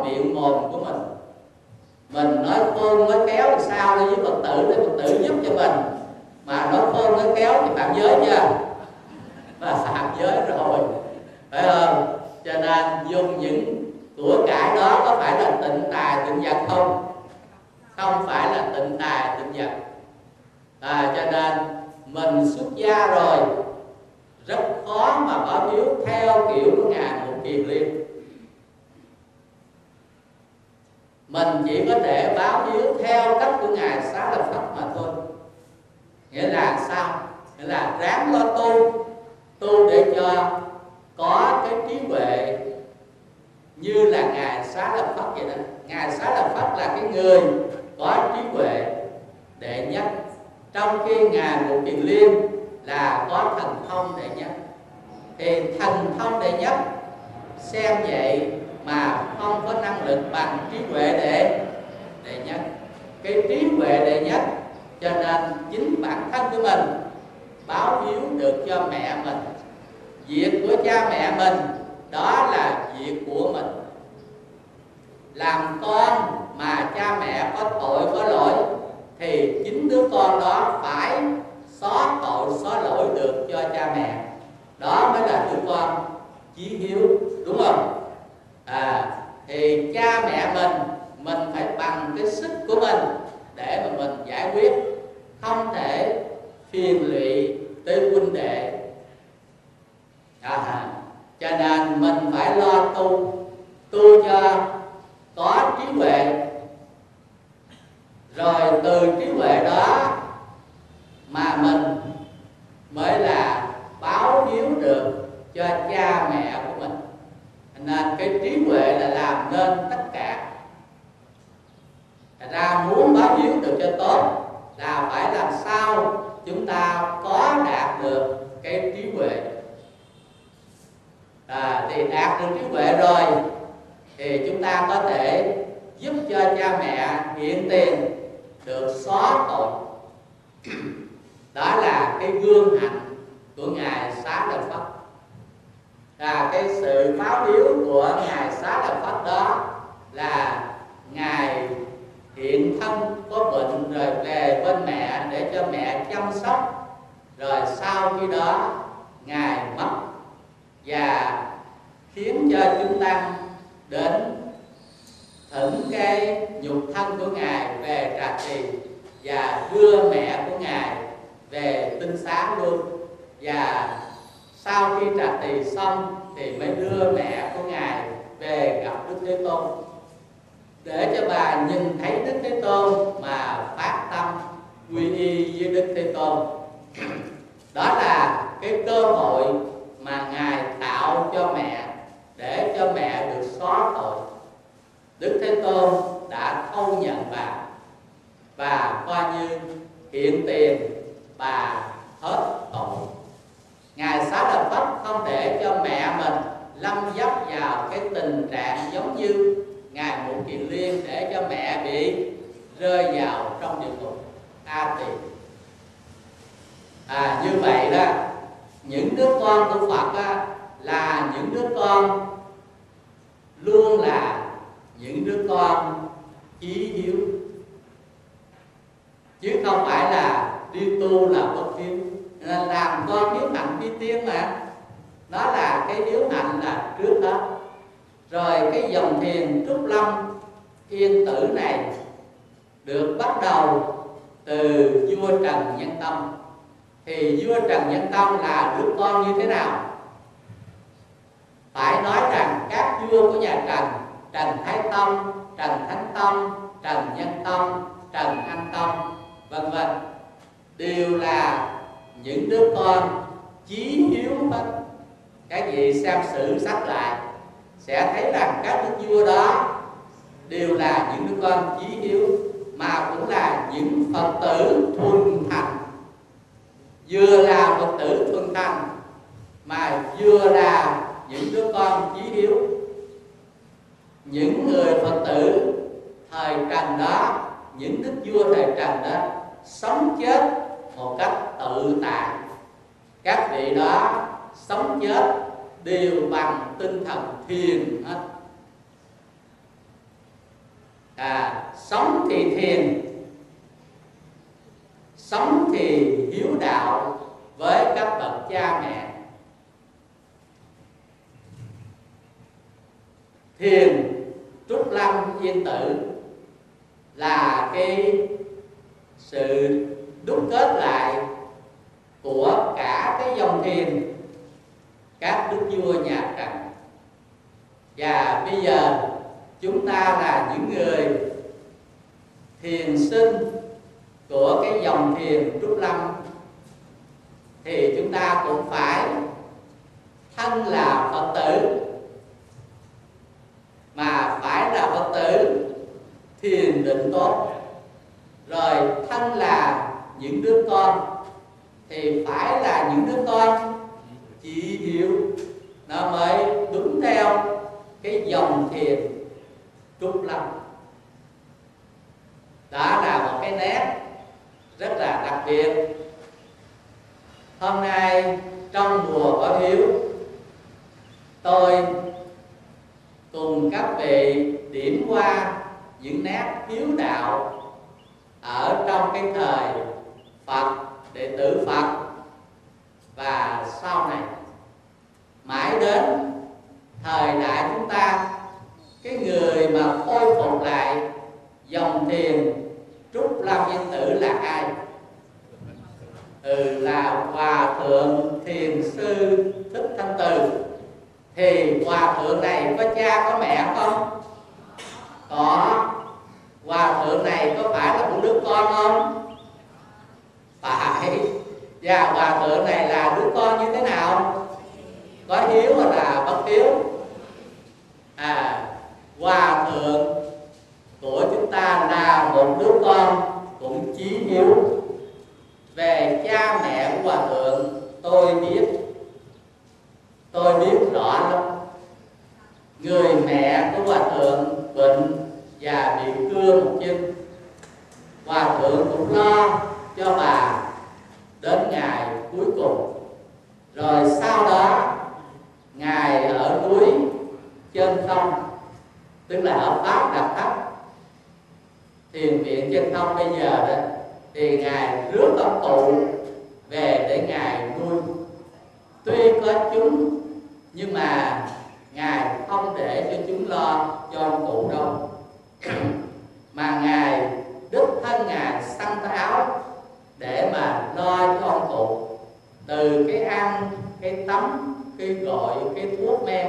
miệng mồm của mình. Mình nói khôn nói khéo làm sao để với Phật tử, để Phật tử giúp cho mình. Mà nói khôn nói khéo thì phạm giới chưa? Và phạm giới rồi, phải không? Cho nên dùng những của cải đó có phải là tịnh tài tịnh vật không? Không phải là tịnh tài tịnh vật. Cho nên mình xuất gia rồi rất khó mà báo hiếu theo kiểu của Ngài Một Kiền Liên. Mình chỉ có thể báo hiếu theo cách của Ngài Xá Lợi Phất mà thôi. Nghĩa là sao? Nghĩa là ráng lo tu để cho có cái trí huệ như là Ngài Xá Lợi Phất vậy đó. Ngài Xá Lợi Phất là cái người có trí huệ đệ nhất, trong khi Ngài Một Kiền Liên là có thần thông đệ nhất. Thì thần thông đệ nhất xem vậy mà không có năng lực bằng trí huệ đệ nhất. Cái trí huệ đệ nhất cho nên chính bản thân của mình báo hiếu được cho mẹ mình. Việc của cha mẹ mình đó là việc của mình. Làm con mà cha mẹ có tội có lỗi thì chính đứa con đó phải xóa tội xóa lỗi được cho cha mẹ. Đó mới là đứa con chí hiếu, đúng không? Thì cha mẹ mình phải bằng cái sức của mình để mà mình giải quyết, không thể phiền lụy tới huynh đệ. Cho nên mình phải lo tu cho có trí huệ, rồi từ trí huệ đó mà mình mới là báo hiếu được cho cha mẹ của mình. Nên cái trí huệ là làm nên tất cả. Thật ra muốn báo hiếu được cho tốt là phải làm sao chúng ta có đạt được cái trí huệ. Thì đạt được trí huệ rồi thì chúng ta có thể giúp cho cha mẹ hiện tiền được xóa tội. Đó là cái gương hạnh của Ngài Xá Lợi Phất. Cái sự báo hiếu của Ngài Xá Lợi Phất đó là Ngài hiện thân có bệnh rồi về bên mẹ để cho mẹ chăm sóc, rồi sau khi đó Ngài mất và khiến cho chúng tăng đến thỉnh cái nhục thân của Ngài về Trà Trì và đưa mẹ của Ngài về Tinh Xá luôn. Và sau khi Trà Trì xong thì mới đưa mẹ của Ngài về gặp Đức Thế Tôn, để cho bà nhìn thấy Đức Thế Tôn mà phát tâm quy y với Đức Thế Tôn. Đó là cái cơ hội mà Ngài tạo cho mẹ để cho mẹ được xóa tội. Đức Thế Tôn đã thâu nhận bà và coi như hiện tiền bà hết tội. Ngài Xá Lợi Phất không để cho mẹ mình lâm dấp vào cái tình trạng giống như Ngài Một Kiền Liên, để cho mẹ bị rơi vào trong địa ngục A Tỳ. Như vậy đó, những đứa con của Phật là những đứa con luôn là những đứa con chí hiếu, chứ không phải là đi tu là bất hiếu. Làm con hiếu hạnh phi tiên mà, đó là cái hiếu hạnh là trước đó. Rồi cái dòng thiền Trúc Lâm Yên Tử này được bắt đầu từ vua Trần Nhân Tông. Thì vua Trần Nhân Tông là đứa con như thế nào? Phải nói rằng các vua của nhà Trần, Trần Thái Tông, Trần Thánh Tông, Trần Nhân Tông, Trần Anh Tông, vân vân, đều là những đứa con chí hiếu hết. Các vị xem sử sách lại sẽ thấy rằng các đức vua đó đều là những đứa con chí hiếu, mà cũng là những Phật tử thuần thành. Vừa là Phật tử thuần thành mà vừa là những đứa con chí hiếu. Những người Phật tử thời Trần đó, những đức vua thời Trần đó, sống chết một cách tự tại. Các vị đó sống chết đều bằng tinh thần thiền hết. Sống thì thiền, sống thì hiếu đạo với các bậc cha mẹ. Thiền Trúc Lâm Yên Tử là cái sự đúc kết lại của cả cái dòng thiền các đức vua nhà Trần. Và bây giờ chúng ta là những người thiền sinh của cái dòng thiền Trúc Lâm, thì chúng ta cũng phải thân là Phật tử, mà phải là Phật tử thiền định tốt, rồi thân là những đứa con thì phải là những đứa con chỉ hiếu, nó mới đúng theo cái dòng thiền Trúc Lâm. Đó là một cái nét rất là đặc biệt. Hôm nay trong mùa Bảo Hiếu, tôi cùng các vị điểm qua những nét hiếu đạo ở trong cái thời Phật, đệ tử Phật, và sau này mãi đến thời đại chúng ta, cái người mà khôi phục lại dòng thiền Trúc Lâm Yên Tử là ai? Là Hòa Thượng Thiền Sư Thích Thanh Từ. Thì Hòa Thượng này có cha có mẹ không? Có. Hòa Thượng này có phải là một đứa con không? Phải. Và Hòa Thượng này là đứa con như thế nào? Có hiếu hoặc là bất hiếu? Hòa Thượng của chúng ta là một đứa con cũng chí hiếu. Về cha mẹ của Hòa Thượng tôi biết rõ lắm. Người mẹ của Hòa Thượng bệnh và bị cưa một chân, Hòa Thượng cũng lo cho bà đến ngày cuối cùng. Rồi sau đó Ngài ở núi Trên Không, tức là ở Pháp Đạp Thấp, thiền viện Trên Không bây giờ đó, thì Ngài rước ông cụ về để Ngài nuôi. Tuy có chúng nhưng mà Ngài không để cho chúng lo cho ông cụ đâu, mà Ngài đích thân Ngài săn áo để mà lo cho ông cụ, từ cái ăn, cái tắm, cái gội, cái thuốc men.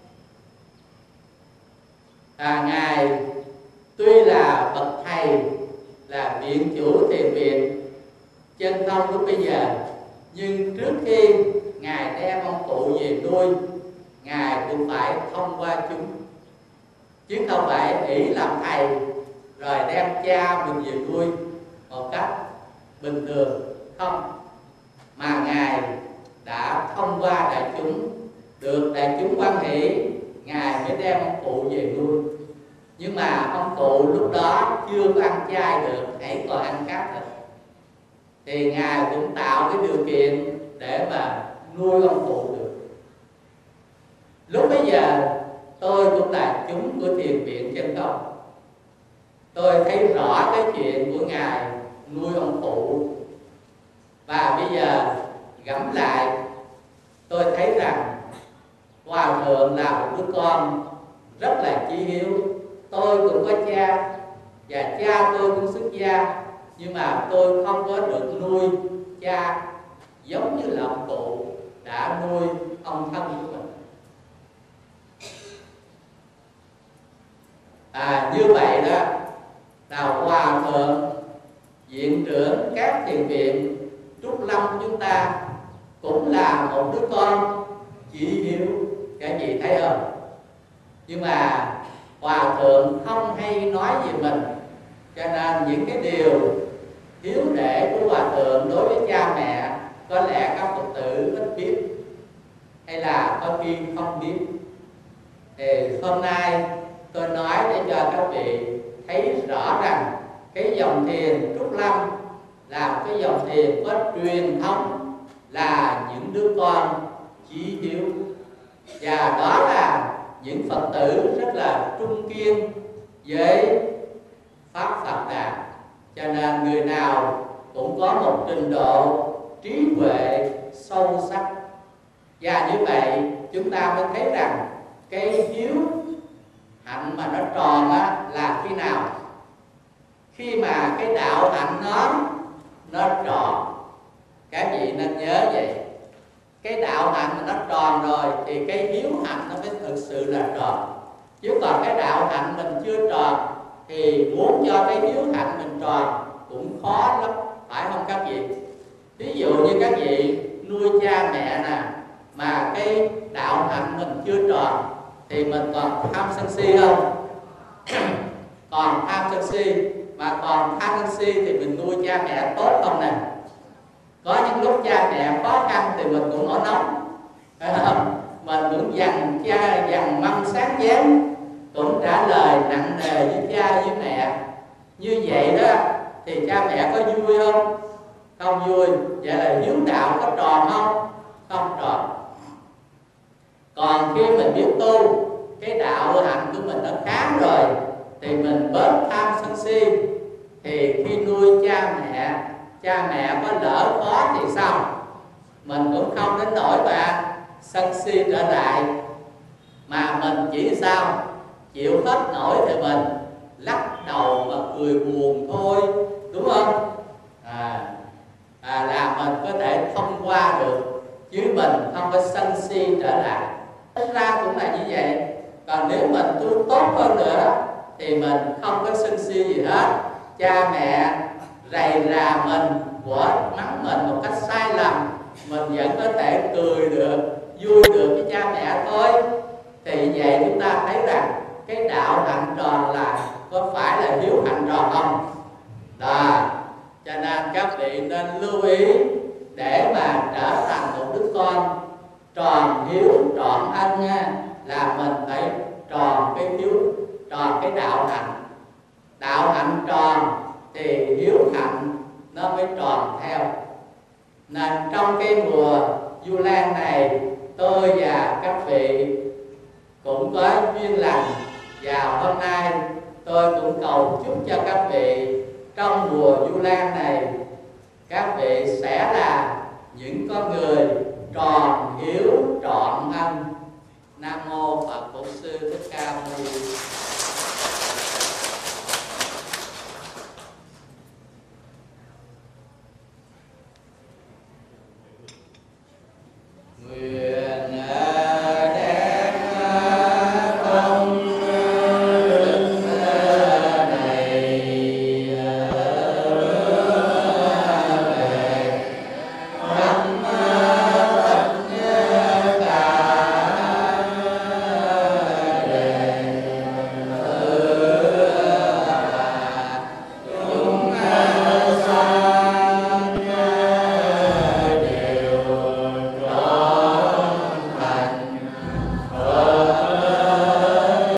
Ngài tuy là bậc thầy, là viện chủ thiền viện Trên Không lúc bây giờ, nhưng trước khi Ngài đem ông cụ về nuôi, Ngài cũng phải thông qua chúng, chứ không phải ỷ làm thầy rồi đem cha mình về nuôi một cách bình thường. Không, mà Ngài đã thông qua đại chúng, được đại chúng hoan hỷ, Ngài mới đem ông cụ về nuôi. Nhưng mà ông cụ lúc đó chưa có ăn chay được, hãy còn ăn cát được, thì Ngài cũng tạo cái điều kiện để mà nuôi ông cụ được. Lúc bây giờ tôi cũng là chúng của thiền viện Trên Không, tôi thấy rõ cái chuyện của Ngài nuôi ông cụ. Và bây giờ gẫm lại, tôi thấy rằng Hòa Thượng là một đứa con rất là chí hiếu. Tôi cũng có cha, và cha tôi cũng xuất gia, nhưng mà tôi không có được nuôi cha giống như là ông cụ đã nuôi ông thân của mình. Như vậy đó là Hòa Thượng viện trưởng các thiền viện Trúc Lâm của chúng ta cũng là một đứa con chí hiếu, các vị thấy không? Nhưng mà Hòa Thượng không hay nói về mình, cho nên những cái điều hiếu đệ của Hòa Thượng đối với cha mẹ có lẽ các Phật tử ít biết, hay là có khi không biết. Thì hôm nay tôi nói để cho các vị thấy rõ rằng cái dòng thiền Trúc Lâm là một cái dòng thiền có truyền thống, là những đứa con chí hiếu, và đó là những Phật tử rất là trung kiên với người nào cũng có một trình độ trí huệ sâu sắc. Và như vậy chúng ta mới thấy rằng cái hiếu hạnh mà nó tròn á, là khi nào? Khi mà cái đạo hạnh nó tròn. Các vị nên nhớ vậy. Cái đạo hạnh mà nó tròn rồi thì cái hiếu hạnh nó mới thực sự là tròn. Chứ còn cái đạo hạnh mình chưa tròn thì muốn cho cái hiếu hạnh mình tròn cũng khó lắm, phải không các vị? Ví dụ như các vị nuôi cha mẹ nè, mà cái đạo hạnh mình chưa tròn thì mình còn tham sân si không? Còn tham sân si, mà còn tham sân si thì mình nuôi cha mẹ tốt không nè? Có những lúc cha mẹ khó khăn thì mình cũng nổi nóng, phải không? Mình cũng dằn mâm sáng chén, cũng trả lời nặng nề với cha với mẹ. Như vậy đó thì cha mẹ có vui không? Không vui. Vậy là hiếu đạo có tròn không? Không tròn. Còn khi mình biết tu, cái đạo hạnh của mình nó khá rồi thì mình bớt tham sân si, thì khi nuôi cha mẹ có lỡ khó thì sao? Mình cũng không đến nỗi mà sân si trở lại, mà mình chỉ sao? Chịu hết nổi thì mình lắc đầu và cười buồn thôi, đúng không? Là mình có thể thông qua được, chứ mình không có sân si trở lại. Thật ra cũng là như vậy. Còn nếu mình tu tốt hơn nữa thì mình không có sân si gì hết. Cha mẹ rầy rà mình, mắng mình một cách sai lầm, mình vẫn có thể cười được, vui được với cha mẹ thôi. Thì vậy chúng ta thấy rằng cái đạo hạnh tròn là có phải là hiếu hạnh tròn không? Đó. Cho nên các vị nên lưu ý, để mà trở thành một đứa con tròn hiếu trọn ân nha, là mình phải tròn cái hiếu, tròn cái đạo hạnh. Đạo hạnh tròn thì hiếu hạnh nó mới tròn theo. Nên trong cái mùa Vu Lan này, tôi và các vị cũng có duyên lành, và hôm nay tôi cũng cầu chúc cho các vị trong mùa Vu Lan này, các vị sẽ là những con người tròn hiếu trọn ân. Nam mô Phật Bổn Sư Thích Ca Mâu Ni.